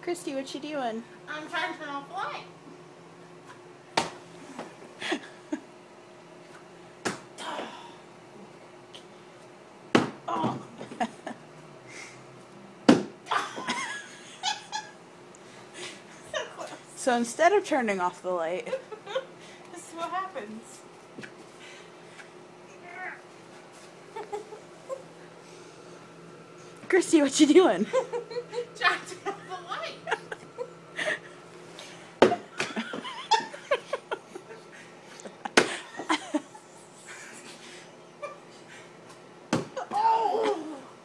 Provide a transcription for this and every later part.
Christy, what you doing? I'm trying to turn off the light. Oh. So close. So instead of turning off the light, This is what happens. Christy, what you doing? Trying to turn off the light. Oh!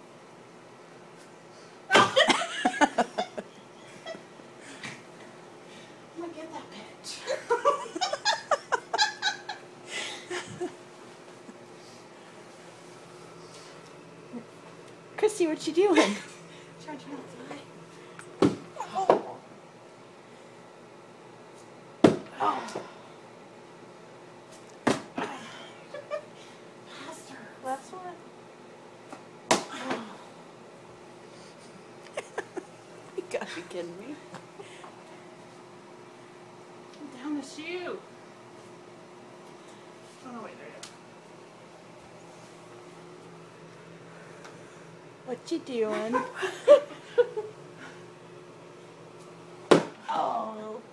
I'm gonna get that bitch. Christy, what you doing? Trying to turn off the light. Oh. Oh. Faster. Last one. Oh. You gotta be kidding me. Down the shoe. Oh no, wait, there you go. What you doing? Oh.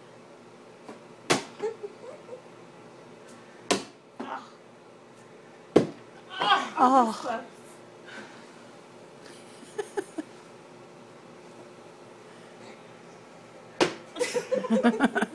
Oh. Close.